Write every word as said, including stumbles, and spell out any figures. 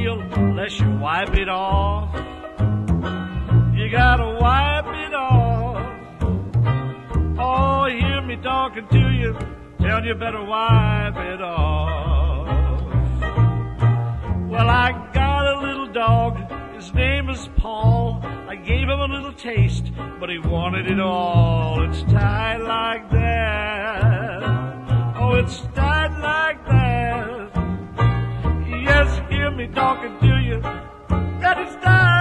feel unless you wipe it off. You gotta wipe it off. Oh, hear me talking to you, tell you better wipe it off. Well, I got a little dog, his name is Paul. I gave him a little taste, but he wanted it all. It's tied like that. Oh, it's tied like that. Yes, hear me talking to you, that it's tied.